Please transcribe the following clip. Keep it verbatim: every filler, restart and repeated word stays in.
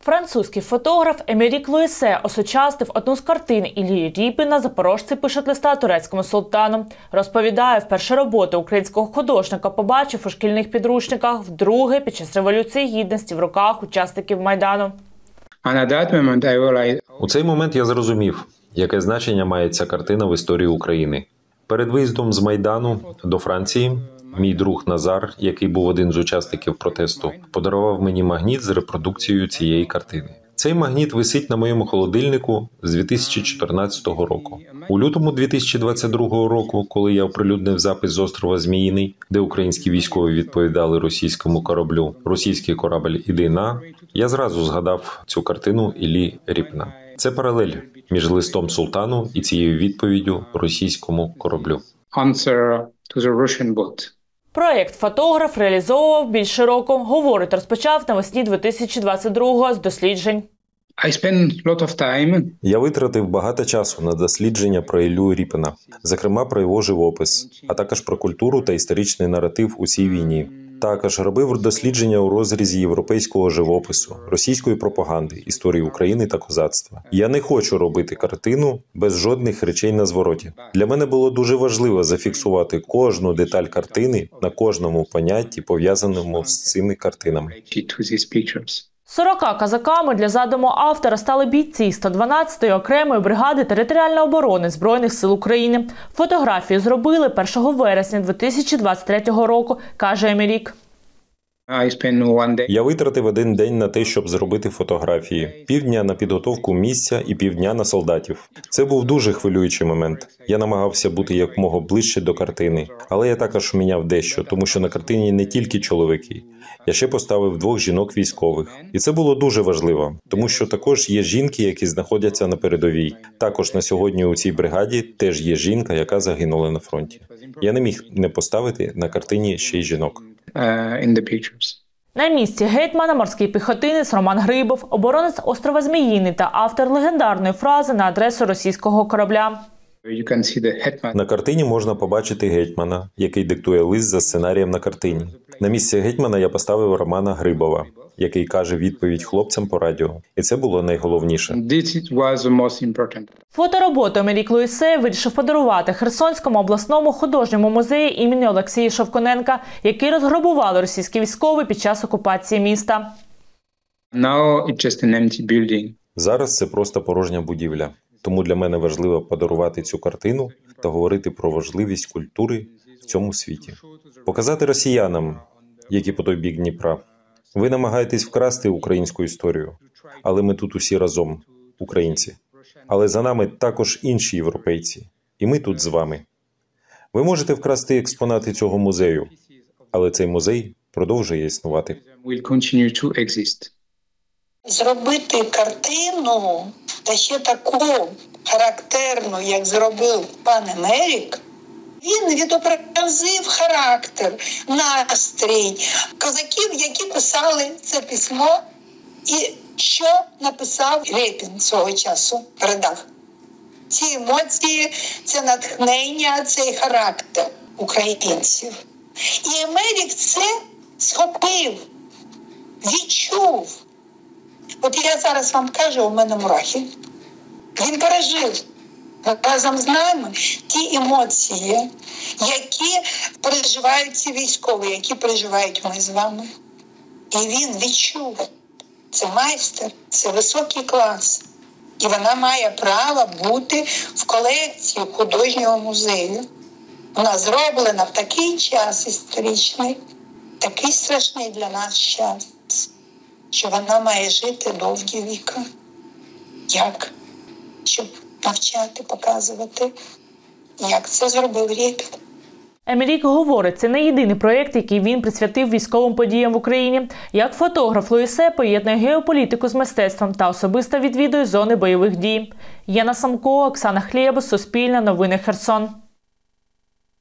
Французький фотограф Емерік Луїсе осучастив одну з картин Іллі Ріпіна «Запорожці пишуть листа турецькому султану». Розповідає, вперше роботу українського художника побачив у шкільних підручниках, вдруге під час Революції Гідності в руках учасників Майдану. У цей момент я зрозумів, яке значення має ця картина в історії України. Перед виїздом з Майдану до Франції мій друг Назар, який був один з учасників протесту, подарував мені магніт з репродукцією цієї картини. Цей магніт висить на моєму холодильнику з дві тисячі чотирнадцятого року. У лютому дві тисячі двадцять другого року, коли я оприлюднив запис з острова Зміїний, де українські військові відповідали російському кораблю «Російський корабель, іди на», я зразу згадав цю картину Іллі Ріпіна. Це паралель між листом султану і цією відповіддю російському кораблю. Проєкт фотограф реалізовував більше року. Говорить, розпочав навесні дві тисячі двадцять другого з досліджень. Я витратив багато часу на дослідження про Іллю Ріпіна, зокрема про його живопис, а також про культуру та історичний наратив у цій війні. Також робив дослідження у розрізі європейського живопису, російської пропаганди, історії України та козацтва. Я не хочу робити картину без жодних речей на звороті. Для мене було дуже важливо зафіксувати кожну деталь картини на кожному понятті, пов'язаному з цими картинами. Сорока козаками для задуму автора стали бійці сто дванадцятої окремої бригади територіальної оборони Збройних сил України. Фотографію зробили першого вересня дві тисячі двадцять третього року, каже Емерік. Я витратив один день на те, щоб зробити фотографії. Півдня на підготовку місця і півдня на солдатів. Це був дуже хвилюючий момент. Я намагався бути якомога ближче до картини. Але я також міняв дещо, тому що на картині не тільки чоловіки. Я ще поставив двох жінок військових. І це було дуже важливо, тому що також є жінки, які знаходяться на передовій. Також на сьогодні у цій бригаді теж є жінка, яка загинула на фронті. Я не міг не поставити на картині ще й жінок. На місці гетьмана морський піхотинець Роман Грибов, оборонець острова Зміїний та автор легендарної фрази на адресу російського корабля. На картині можна побачити гетьмана, який диктує лист за сценарієм на картині. На місці гетьмана я поставив Романа Грибова, який каже відповідь хлопцям по радіо. І це було найголовніше. Фотороботу Емерік Луїсе вирішив подарувати Херсонському обласному художньому музею імені Олексія Шовкуненка, який розграбували російські військові під час окупації міста. Зараз це просто порожня будівля. Тому для мене важливо подарувати цю картину та говорити про важливість культури в цьому світі. Показати росіянам, які по той бік Дніпра. Ви намагаєтесь вкрасти українську історію, але ми тут усі разом, українці. Але за нами також інші європейці, і ми тут з вами. Ви можете вкрасти експонати цього музею, але цей музей продовжує існувати. Зробити картину, та ще таку характерну, як зробив пан Емерік, він відобразив характер, настрій козаків, які писали це письмо, і що написав Рєпін свого часу, передав. Ці емоції, це натхнення, цей характер українців. І Емерік це схопив, відчув. От я зараз вам кажу, у мене мурахи. Він пережив разом з нами ті емоції, які переживають ці військові, які переживають ми з вами. І він відчув. Це майстер, це високий клас. І вона має право бути в колекції художнього музею. Вона зроблена в такий час історичний, такий страшний для нас час, що вона має жити довгі віки. Як? Щоб навчати, показувати, як це зробив Рєпін. Емерік говорить, це не єдиний проєкт, який він присвятив військовим подіям в Україні. Як фотограф Луїсе поєднує геополітику з мистецтвом та особисто відвідує зони бойових дій. Яна Самко, Оксана Хлєбус, Суспільне, Новини Херсон.